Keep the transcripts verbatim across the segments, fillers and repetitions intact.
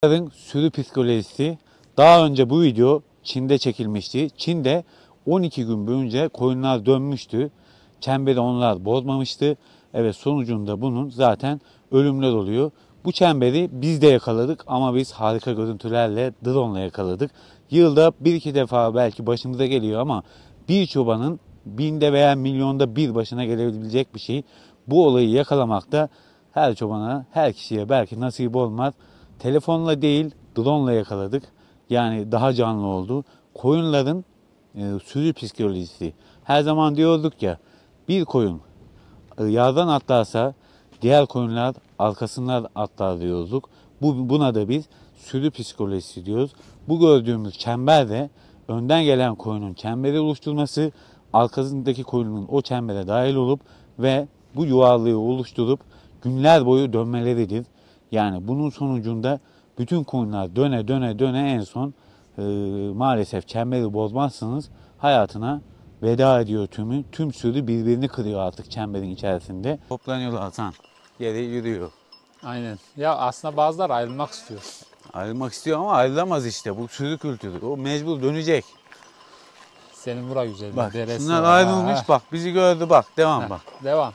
Koyunların sürü psikolojisi. Daha önce bu video Çin'de çekilmişti. Çin'de on iki gün boyunca koyunlar dönmüştü. Çemberi onlar bozmamıştı. Evet, sonucunda bunun zaten ölümler oluyor. Bu çemberi biz de yakaladık ama biz harika görüntülerle drone ile yakaladık. Yılda bir iki defa belki başımıza geliyor ama bir çobanın binde veya milyonda bir başına gelebilecek bir şey. Bu olayı yakalamakta her çobana, her kişiye belki nasip olmaz. Telefonla değil, drone ile yakaladık. Yani daha canlı oldu. Koyunların e, sürü psikolojisi. Her zaman diyorduk ya, bir koyun e, yardan atlarsa diğer koyunlar arkasından atlar diyorduk. Bu, buna da biz sürü psikolojisi diyoruz. Bu gördüğümüz çember de önden gelen koyunun çemberi oluşturması, arkasındaki koyunun o çembere dahil olup ve bu yuvarlığı oluşturup günler boyu dönmeleridir. Yani bunun sonucunda bütün koyunlar döne döne döne en son e, maalesef çemberi bozmazsanız hayatına veda ediyor tümü. Tüm sürü birbirini kırıyor artık çemberin içerisinde. Toplanıyorlar Hasan. Geri yürüyor. Aynen. Ya aslında bazılar ayrılmak istiyor. Ayrılmak istiyor ama ayrılamaz işte. Bu sürü kültürü. O mecbur dönecek. Senin bura güzel. Bak deresi şunlar var. ayrılmış Ha. bak. Bizi gördü bak. Devam Ha, bak. Devam.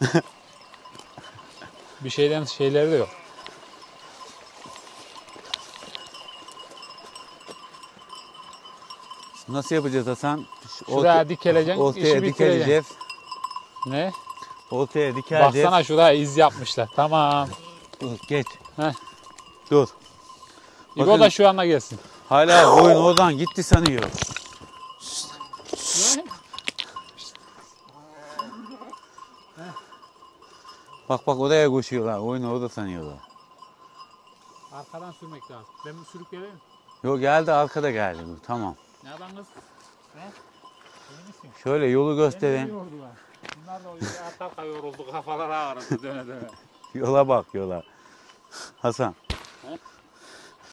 Bir şeyden şeyleri de yok. Nasıl yapacağız Hasan? Şuraya dikeleceksin, Ortaya işi bitireceksin. dikeleceğiz. Ne? Ortaya dikeleceğiz. Baksana şuraya iz yapmışlar. Tamam. Dur geç. Heh. Dur. İbo Bakın, da şu anda gelsin. hala koyun oradan gitti sanıyor. Bak bak oraya koşuyorlar. Oyunu orada sanıyorlar. Arkadan sürmek lazım. Ben mi sürüp geleyim? Yok geldi, arkada geldi bu. Tamam. Nereden kız? He? İyi misin? Şöyle yolu Beni göstereyim. yordular. Bunlar da o arka arka yoruldu. Kafalar ağrıdı döne döne. Yola bak yola. Hasan.